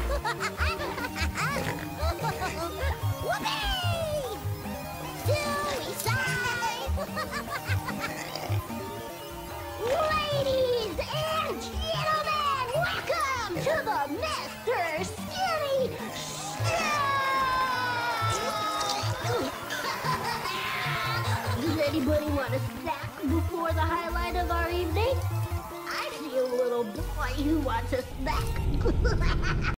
Whoopee! Suicide! Ladies and gentlemen, welcome to the Mr. Skinny Show! Does anybody want a snack before the highlight of our evening? I see a little boy who wants a snack.